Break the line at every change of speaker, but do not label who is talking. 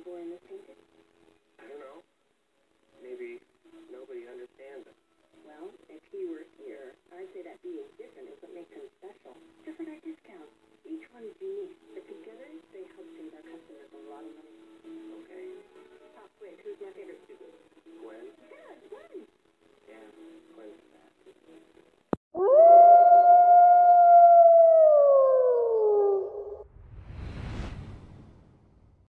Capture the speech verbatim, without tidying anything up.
the boy in this painting?
I don't know. Maybe nobody understands him.
Well, if he were here, I'd say that being different